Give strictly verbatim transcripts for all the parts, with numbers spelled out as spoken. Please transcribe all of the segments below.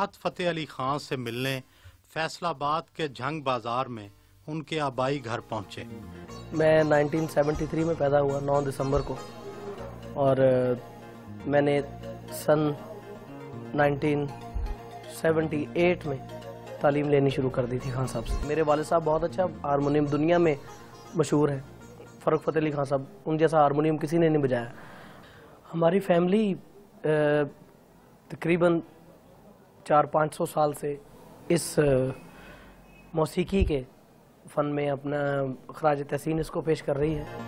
राहत फ़तेह अली ख़ान से मिलने फैसलाबाद के झंग बाज़ार में उनके आबाई घर पहुंचे। मैं उन्नीस सौ तिहत्तर में पैदा हुआ नौ दिसंबर को, और मैंने सन उन्नीस सौ अठहत्तर में तालीम लेनी शुरू कर दी थी खान साहब से। मेरे वालिद साहब बहुत अच्छा हारमोनियम दुनिया में मशहूर है, फ़र्रुख फ़तेह अली खान साहब, उन जैसा हारमोनियम किसी ने नहीं बजाया। हमारी फैमिली तकरीबन चार पाँच सौ साल से इस मौसीकी के फ़न में अपना खराज तहसीन इसको पेश कर रही है।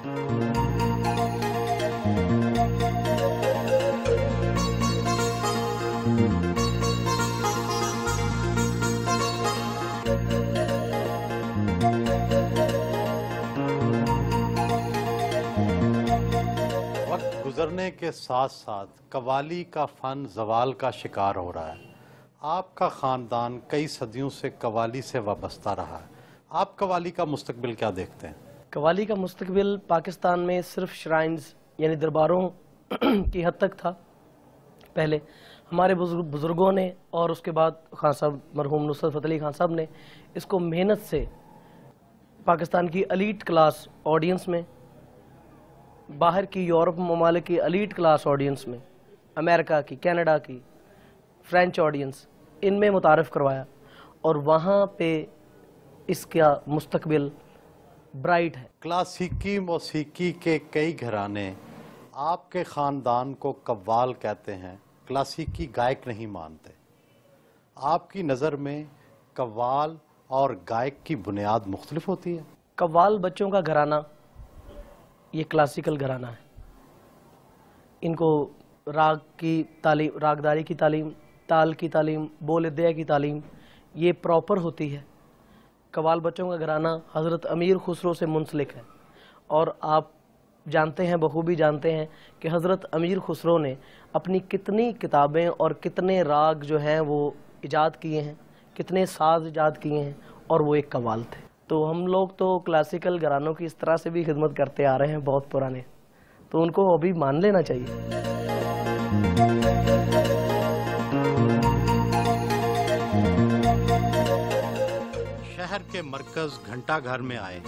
वक्त गुजरने के साथ साथ कव्वाली का फ़न ज़वाल का शिकार हो रहा है। आपका ख़ानदान कई सदियों से कव्वाली से वाबस्ता रहा है, आप कव्वाली का मुस्तकबिल क्या देखते हैं? कव्वाली का मुस्तकबिल पाकिस्तान में सिर्फ श्राइन्स यानी दरबारों की हद तक था। पहले हमारे बुजुर्गों ने और उसके बाद खान साहब मरहूम नुसरत फ़तेह अली खान साहब ने इसको मेहनत से पाकिस्तान की एलीट क्लास ऑडियंस में, बाहर की यूरोप ममालिक की एलीट क्लास ऑडियंस में, अमेरिका की, कनाडा की, फ्रेंच ऑडियंस, इनमें मुतारफ़ करवाया, और वहाँ पे इसका मुस्तकबिल ब्राइट है। क्लासिकी मौसीकी के कई घराने आपके ख़ानदान को कव्वाल कहते हैं, क्लासिकी गायक नहीं मानते। आपकी नज़र में कव्वाल और गायक की बुनियाद मुख्तलिफ होती है? कव्वाल बच्चों का घराना ये क्लासिकल घराना है। इनको राग की तालीम, रागदारी की तालीम, ताल की तालीम, बोल अदया की तालीम ये प्रॉपर होती है। कव्वाल बच्चों का घराना हज़रत अमीर खुसरो से मुंसलिक है, और आप जानते हैं, बखूबी जानते हैं कि हज़रत अमीर खुसरो ने अपनी कितनी किताबें और कितने राग जो हैं वो इजाद किए हैं, कितने साज इजाद किए हैं, और वो एक कव्वाल थे। तो हम लोग तो क्लासिकल घरानों की इस तरह से भी खिदमत करते आ रहे हैं, बहुत पुराने, तो उनको अभी मान लेना चाहिए। शहर के मरकज घंटा घर में आए।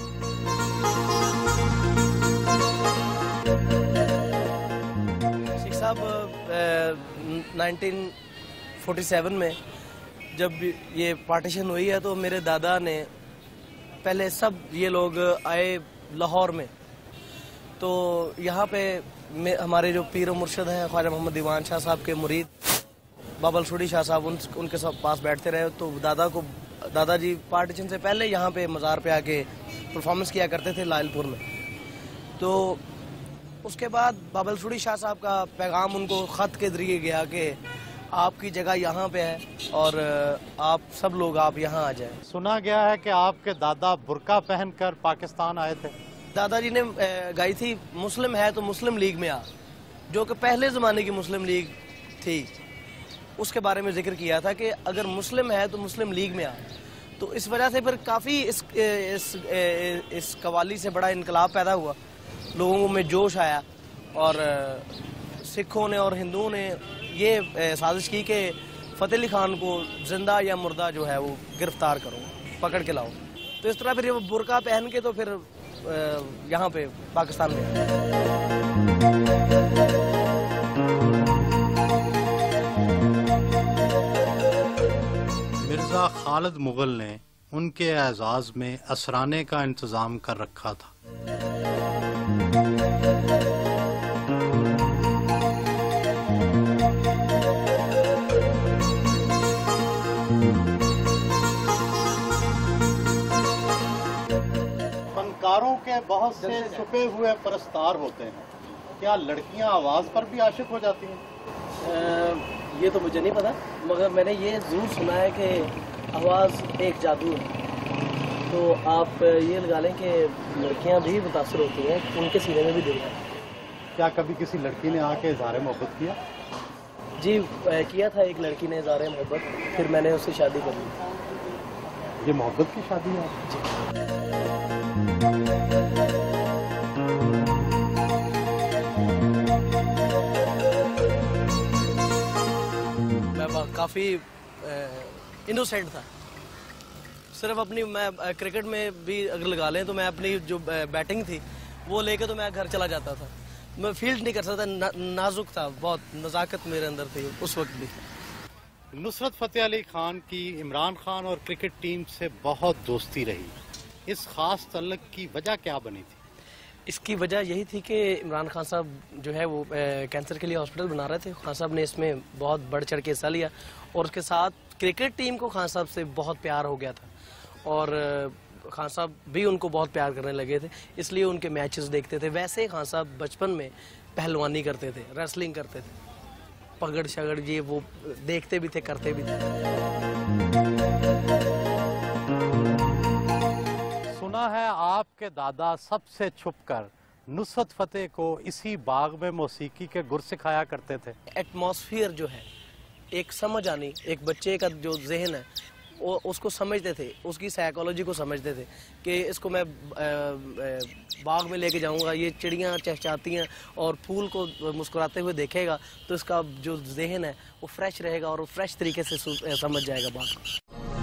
शेख साहब नाइनटीन फोर्टी सेवन में जब ये पार्टीशन हुई है तो मेरे दादा ने, पहले सब ये लोग आए लाहौर में, तो यहाँ पे हमारे जो पीर मुर्शद हैं ख्वाजा मोहम्मद दीवान शाह साहब के मुरीद बाबल सुड़ी शाह साहब, उन, उनके सब पास बैठते रहे। तो दादा को दादाजी पार्टीशन से पहले यहाँ पे मज़ार पे आके परफॉर्मेंस किया करते थे लालपुर में। तो उसके बाद बाबल सुड़ी शाह साहब का पैगाम उनको ख़त के ज़रिए गया कि आपकी जगह यहाँ पे है और आप सब लोग आप यहाँ आ जाएं। सुना गया है कि आपके दादा बुर्का पहनकर पाकिस्तान आए थे। दादाजी ने गाई थी मुस्लिम है तो मुस्लिम लीग में आ, जो कि पहले ज़माने की मुस्लिम लीग थी, उसके बारे में जिक्र किया था कि अगर मुस्लिम है तो मुस्लिम लीग में आ। तो इस वजह से फिर काफ़ी इस इस इस कव्वाली से बड़ा इनकलाब पैदा हुआ, लोगों में जोश आया, और सिखों ने और हिंदुओं ने ये साजिश की कि फ़तेह अली ख़ान को जिंदा या मुर्दा जो है वो गिरफ्तार करो, पकड़ के लाओ। तो इस तरह फिर वो बुर्का पहन के तो फिर यहाँ पे पाकिस्तान में मिर्ज़ा खालिद मुग़ल ने उनके एजाज़ में असराने का इंतज़ाम कर रखा था। फनकारों के बहुत से छुपे हुए परस्तार होते हैं, क्या लड़कियां आवाज़ पर भी आशिक हो जाती हैं? आ, ये तो मुझे नहीं पता, मगर मैंने ये ज़रूर सुना है कि आवाज़ एक जादू है। तो आप ये लगा लें कि लड़कियां भी मुतासर होती हैं, उनके सीने में भी दिल है। क्या कभी किसी लड़की ने आके इज़हार मोहब्बत किया? जी किया था, एक लड़की ने इज़हार मोहब्बत, फिर मैंने उससे शादी कर ली। ये मोहब्बत की शादी है? जी। मैं काफ़ी इनोसेंट था। सिर्फ अपनी मैं क्रिकेट में भी अगर लगा लें तो मैं अपनी जो बैटिंग थी वो लेके तो मैं घर चला जाता था। मैं फील्ड नहीं कर सकता, ना, नाजुक था, बहुत नज़ाकत मेरे अंदर थी उस वक्त भी। नुसरत फतेह अली खान की इमरान खान और क्रिकेट टीम से बहुत दोस्ती रही। इस खास तल्लुक़ की वजह क्या बनी थी? इसकी वजह यही थी कि इमरान खान साहब जो है वो कैंसर के लिए हॉस्पिटल बना रहे थे। खान साहब ने इसमें बहुत बढ़ चढ़ के हिस्सा लिया और उसके साथ क्रिकेट टीम को खान साहब से बहुत प्यार हो गया था और खान साहब भी उनको बहुत प्यार करने लगे थे, इसलिए उनके मैचेस देखते थे। वैसे खान साहब बचपन में पहलवानी करते थे, रेसलिंग करते थे, पगड़ शगड़ ये वो देखते भी थे, करते भी थे। सुना है आपके दादा सबसे छुपकर नुसरत फतेह को इसी बाग में मौसीकी के गुर सिखाया करते थे। एटमॉस्फेयर जो है, एक समझ आनी, एक बच्चे का जो जहन है वो उसको समझते थे, उसकी साइकोलॉजी को समझते थे कि इसको मैं बाग में लेके जाऊंगा, ये चिड़ियाँ चहचहाती हैं और फूल को मुस्कुराते हुए देखेगा तो इसका जो जहन है वो फ्रेश रहेगा और वो फ्रेश तरीके से समझ जाएगा बाग को।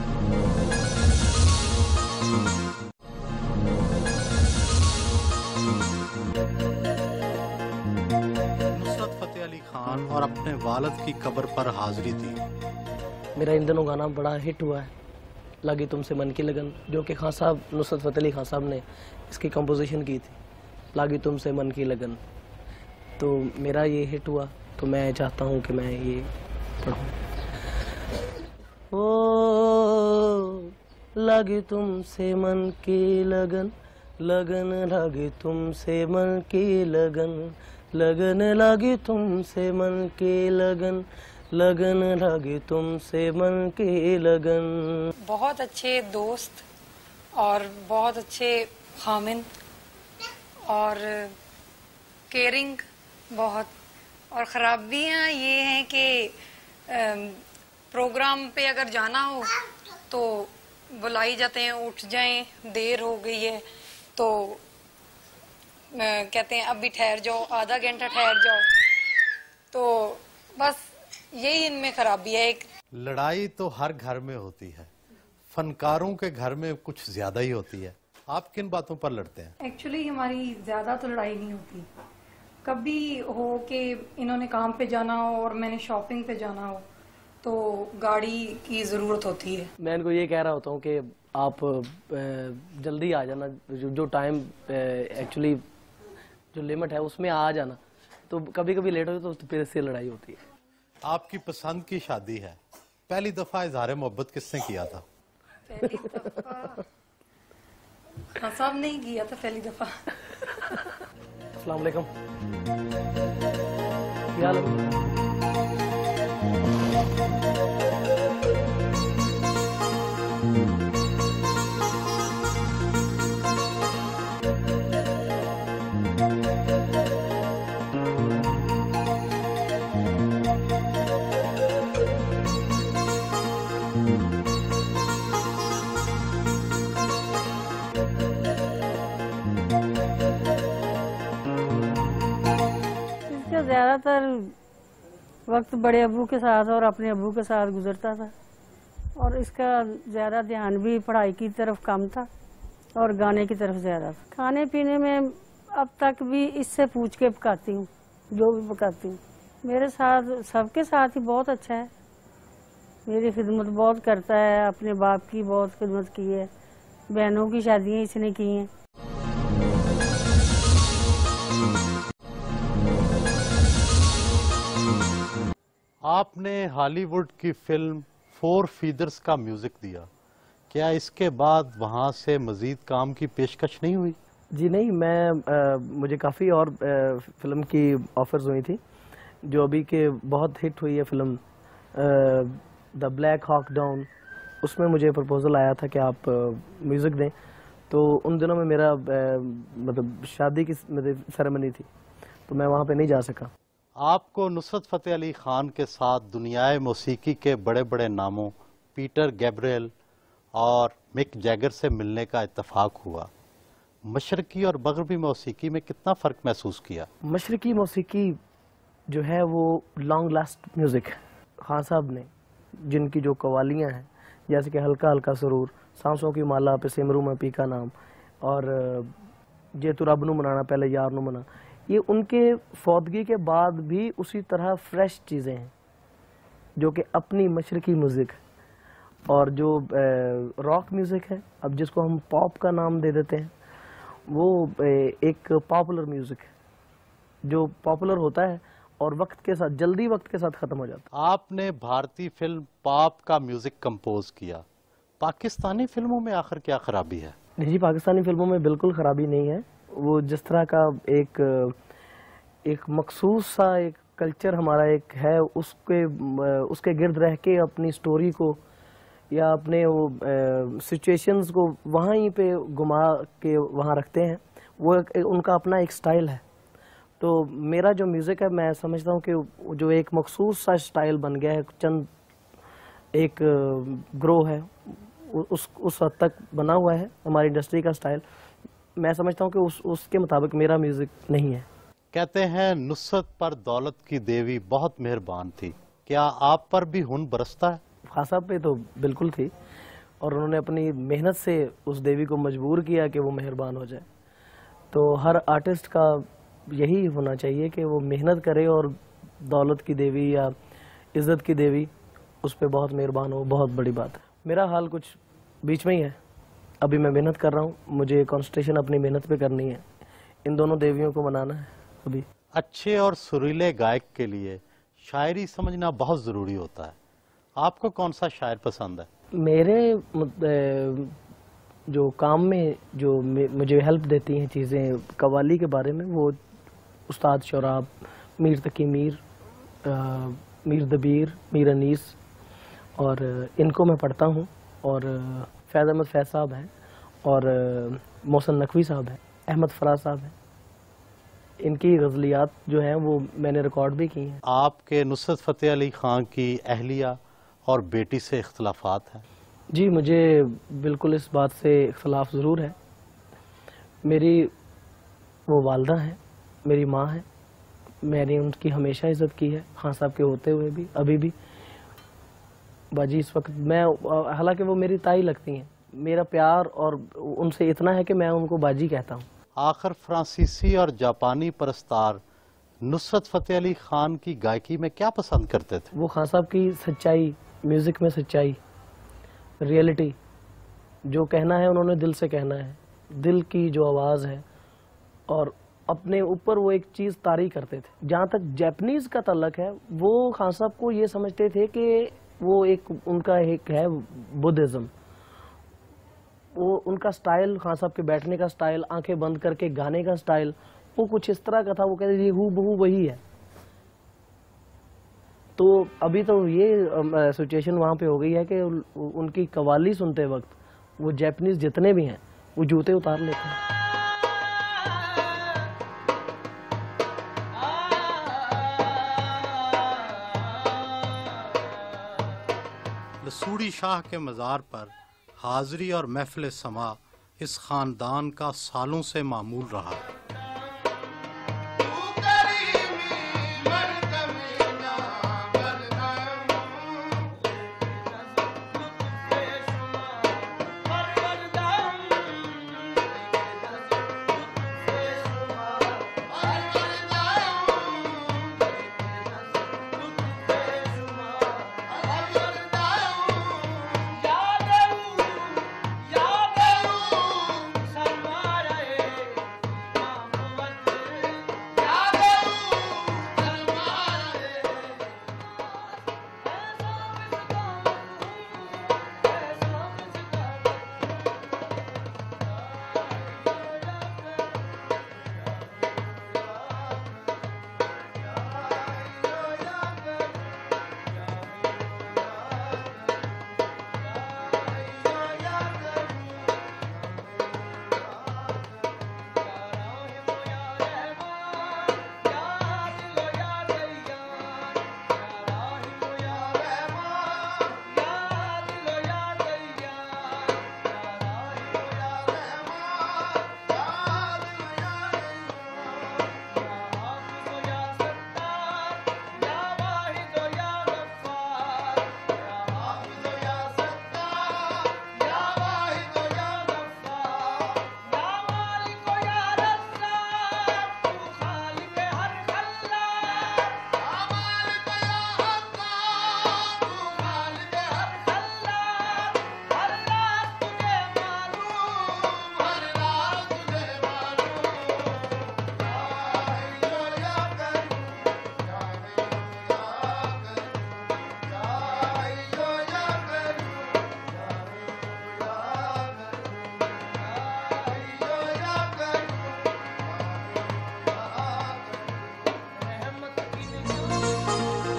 नुसरत फतेह अली खान और अपने वालिद की कब्र पर हाजिरी थी। मेरा इन दिनों गाना बड़ा हिट हुआ है, लगी तुमसे मन की लगन, जो कि खान साहब नुसरत फतेह अली खान साहब ने इसकी कंपोजिशन की थी, लगी तुमसे मन की लगन। तो मेरा ये हिट हुआ तो मैं चाहता हूँ कि मैं ये पढ़ूँ। ओ लगी तुमसे मन की लगन, लगन लगी तुमसे मन की लगन, लगन लगी तुमसे मन की लगन, लगन लगी तुमसे मन की लगन। बहुत अच्छे दोस्त और बहुत अच्छे खामिन और केयरिंग बहुत, और ख़राबियाँ ये हैं कि प्रोग्राम पे अगर जाना हो तो बुलाई जाते हैं, उठ जाएं, देर हो गई है तो कहते हैं अभी ठहर जाओ, आधा घंटा ठहर जाओ। तो बस यही इनमें खराबी है। एक लड़ाई तो हर घर में होती है, फनकारों के घर में कुछ ज्यादा ही होती है। आप किन बातों पर लड़ते हैं? एक्चुअली हमारी ज्यादा तो लड़ाई नहीं होती, कभी हो कि इन्होंने काम पे जाना हो और मैंने शॉपिंग पे जाना हो तो गाड़ी की जरूरत होती है। मैं इनको ये कह रहा होता हूँ कि आप जल्दी आ जाना, जो टाइम एक्चुअली जो लिमिट है उसमें आ जाना, तो कभी कभी लेट हो तो फिर से लड़ाई होती है। आपकी पसंद की शादी है, पहली दफा इजहार मोहब्बत किसने किया था? पहली दफा हाँ साहब नहीं किया था पहली दफा। अस्सलाम वालेकुम, क्या हाल है? ज़्यादातर वक्त बड़े अबू के साथ और अपने अबू के साथ गुजरता था और इसका ज़्यादा ध्यान भी पढ़ाई की तरफ कम था और गाने की तरफ ज़्यादा था। खाने पीने में अब तक भी इससे पूछ के पकाती हूँ, जो भी पकाती हूँ। मेरे साथ सबके साथ ही बहुत अच्छा है, मेरी खिदमत बहुत करता है, अपने बाप की बहुत खिदमत की है, बहनों की शादियाँ इसने की हैं। आपने हॉलीवुड की फिल्म फोर फीदर्स का म्यूजिक दिया, क्या इसके बाद वहाँ से मजीद काम की पेशकश नहीं हुई? जी नहीं, मैं आ, मुझे काफ़ी और आ, फिल्म की ऑफर्स हुई थी, जो अभी के बहुत हिट हुई है film the Black Hawk Down, उसमें मुझे प्रपोजल आया था कि आप म्यूज़िक दें। तो उन दिनों में मेरा आ, मतलब शादी की मतलब सेरेमनी थी, तो मैं वहाँ पे नहीं जा सका। आपको नुसरत फतेह अली खान के साथ दुनियाए मौसीकी के बड़े बड़े नामों पीटर गैब्रियल और मिक जैगर से मिलने का इत्तेफाक हुआ। मशरकी और मगरबी मौसीकी में कितना फ़र्क महसूस किया? मशरकी मौसीकी जो है वो लॉन्ग लास्ट म्यूज़िक है। खान साहब ने जिनकी जो कवालियाँ हैं, जैसे कि हल्का हल्का सुरूर, सांसों की माला पे सिमरू में पी का नाम, और जे तू रब नू मनाना पहले यार नू मना, ये उनके फौतगी के बाद भी उसी तरह फ्रेश चीज़ें हैं जो कि अपनी मशरकी म्यूज़िक है। और जो रॉक म्यूज़िक है, अब जिसको हम पॉप का नाम दे देते हैं, वो एक पॉपुलर म्यूज़िक है जो पॉपुलर होता है और वक्त के साथ, जल्दी वक्त के साथ ख़त्म हो जाता है। आपने भारतीय फिल्म पॉप का म्यूज़िक कंपोज किया, पाकिस्तानी फिल्मों में आखिर क्या खराबी है? नहीं जी, पाकिस्तानी फिल्मों में बिल्कुल ख़राबी नहीं है। वो जिस तरह का एक एक मखसूस सा एक कल्चर हमारा एक है, उसके उसके गिर्द रह के अपनी स्टोरी को या अपने वो सिचुएशंस को वहीं पे घुमा के वहाँ रखते हैं, वो एक, उनका अपना एक स्टाइल है। तो मेरा जो म्यूज़िक है, मैं समझता हूँ कि जो एक मखसूस सा स्टाइल बन गया है, चंद एक ग्रो है, उस उस हद तक बना हुआ है हमारी इंडस्ट्री का स्टाइल। मैं समझता हूँ कि उस उसके मुताबिक मेरा म्यूज़िक नहीं है। कहते हैं नुसरत पर दौलत की देवी बहुत मेहरबान थी, क्या आप पर भी हुन बरसता है? खान साहब पे तो बिल्कुल थी, और उन्होंने अपनी मेहनत से उस देवी को मजबूर किया कि वो मेहरबान हो जाए। तो हर आर्टिस्ट का यही होना चाहिए कि वो मेहनत करे और दौलत की देवी या इज़्ज़त की देवी उस पर बहुत मेहरबान हो, बहुत बड़ी बात है। मेरा हाल कुछ बीच में ही है, अभी मैं मेहनत कर रहा हूँ, मुझे कॉन्सेंट्रेशन अपनी मेहनत पे करनी है, इन दोनों देवियों को मनाना है अभी। अच्छे और सुरीले गायक के लिए शायरी समझना बहुत ज़रूरी होता है, आपको कौन सा शायर पसंद है? मेरे जो काम में जो मुझे हेल्प देती हैं चीज़ें कवाली के बारे में, वो उस्ताद शोराब, मीर तकी मीर, आ, मीर दबीर, मीर अनीस, और इनको मैं पढ़ता हूँ। और फैज़ अहमद फैज़ साहब हैं, और मोहसिन नकवी साहब हैं, अहमद फराज साहब हैं। इनकी गज़लियात जो हैं वो मैंने रिकॉर्ड भी की हैं। आपके नुसरत फ़तेह अली ख़ान की अहलिया और बेटी से इख्तलाफात हैं? जी, मुझे बिल्कुल इस बात से इख्तलाफ ज़रूर है। मेरी वो वालदा हैं, मेरी माँ है, मैंने उनकी हमेशा इज़्ज़त की है, खान साहब के होते हुए भी, अभी भी। बाजी इस वक्त मैं, हालांकि वो मेरी ताई लगती हैं, मेरा प्यार और उनसे इतना है कि मैं उनको बाजी कहता हूँ। आखिर फ्रांसीसी और जापानी परस्तार नुसरत फ़तेह अली ख़ान की गायकी में क्या पसंद करते थे? वो खान साहब की सच्चाई, म्यूज़िक में सच्चाई, रियलिटी, जो कहना है उन्होंने दिल से कहना है, दिल की जो आवाज़ है, और अपने ऊपर वो एक चीज़ तारी करते थे। जहाँ तक जापानीज़ का तल्लक है, वो खान साहब को ये समझते थे कि वो एक उनका एक है बुद्धिज़्म, वो उनका स्टाइल, खान साहब के बैठने का स्टाइल, आंखें बंद करके गाने का स्टाइल, वो कुछ इस तरह का था। वो कहते थे हू बहू वही है। तो अभी तो ये सिचुएशन वहाँ पे हो गई है कि उनकी कवाली सुनते वक्त वो जापानीज़ जितने भी हैं वो जूते उतार लेते हैं। लसूड़ी शाह के मज़ार पर हाज़री और महफ़िल समा इस ख़ानदान का सालों से मामूल रहा है।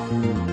है।